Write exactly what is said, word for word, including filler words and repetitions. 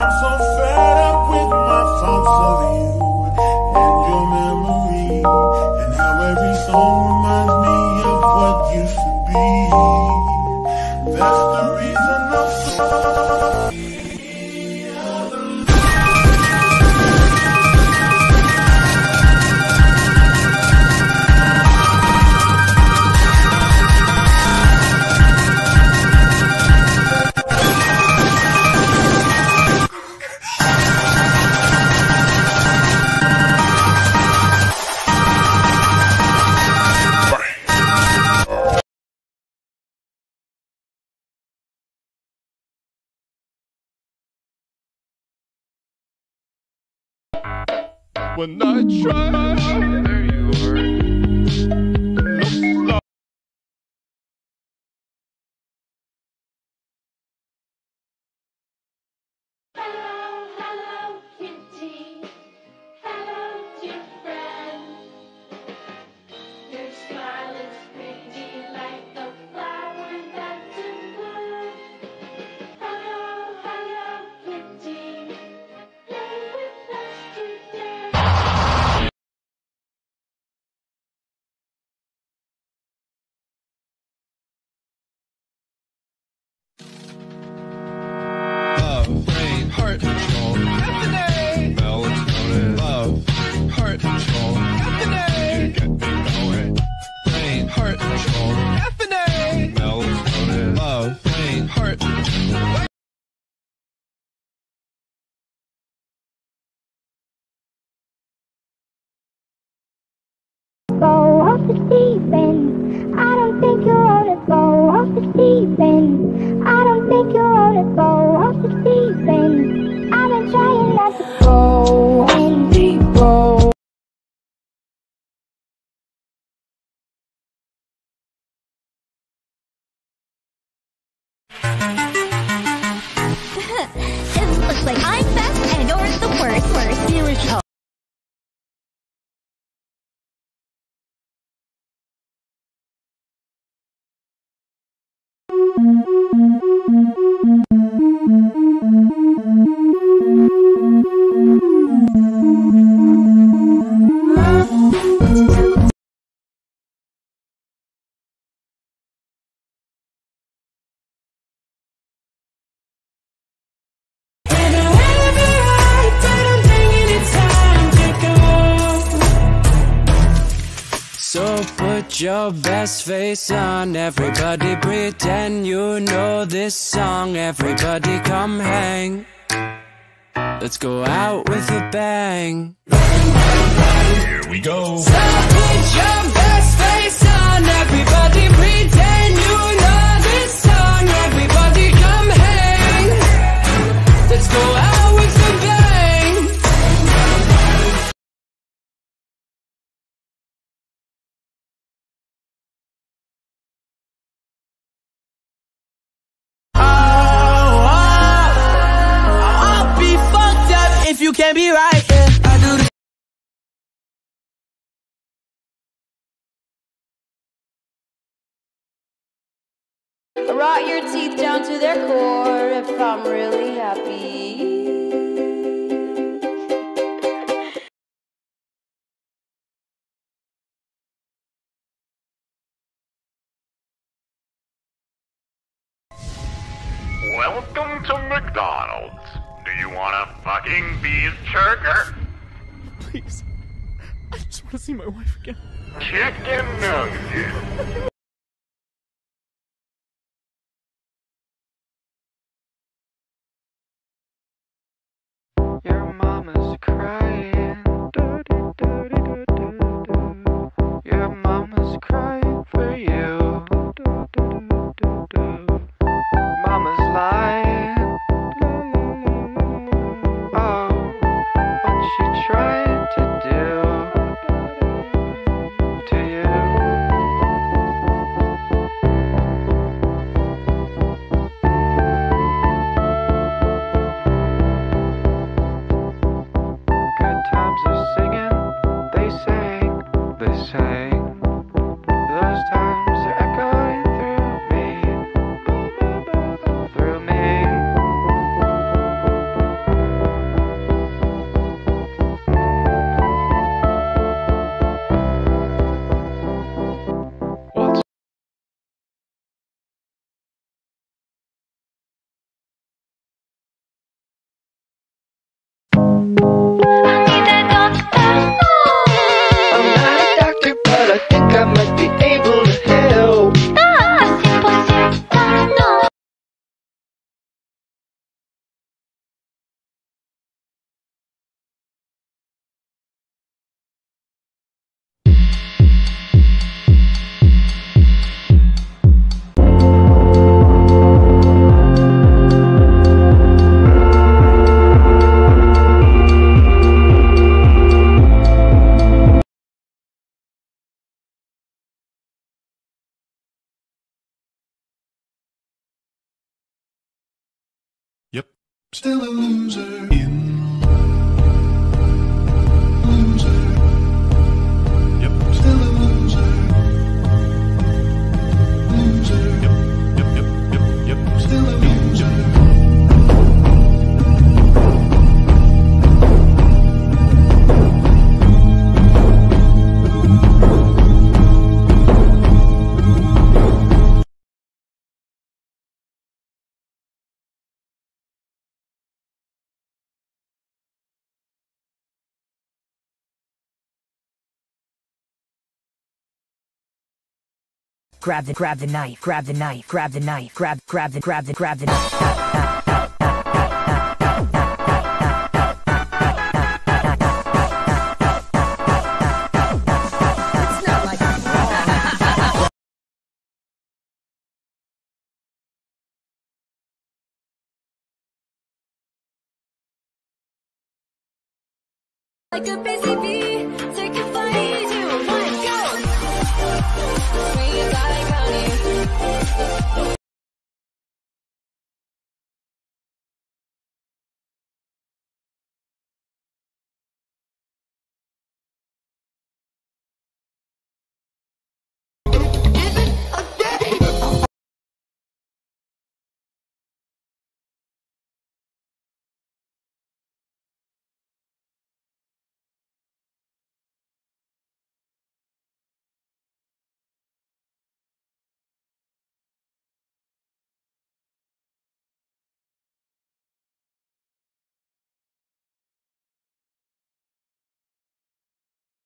so fed up with my thoughts of you and your memory, and how every song reminds me of what used to be. That's the reason I'm so when I try. There you are. Look, Hello, hello, kitty. Hello, dear friend. Your smile is pretty like the flower that's in bloom. Hello, hello, kitty. Play with us today. love, rain, heart control, Anthony! Melatonin, love, heart control, Anthony! You get me going. Rain, heart control, Anthony! Melatonin, love, rain, heart control. Go off the deep end. I don't think you ought to go off the deep end. I don't think you ought to go off the deep end. I've been trying not to go in deep go. It looks like I'm best and yours the worst. Worst. Here we go. So put your best face on, everybody pretend you know this song. Everybody come hang, let's go out with a bang. here we go. So put your best face on, everybody pretend you know this song. Everybody come hang, let's go out with a bang. If you can't be right, yeah, I do this. Rot your teeth down to their core if I'm really happy. Welcome to McDonald's. Do you want a fucking beef burger? Please. I just want to see my wife again. Chicken nuggets. Your mama's crying. Your mama's crying for you. Mama's lying. Oh, what's she trying to do to you? I'm not a doctor, but I think I might be able to help. Yep, still a loser in loser. Yep, still a loser. Loser. Yep, yep, yep, yep, yep, still a loser. Grab the, grab the knife, grab the knife, grab the knife, grab, grab the, grab the, grab the knife. It's not like I'm wrong. Like a busy bee, taking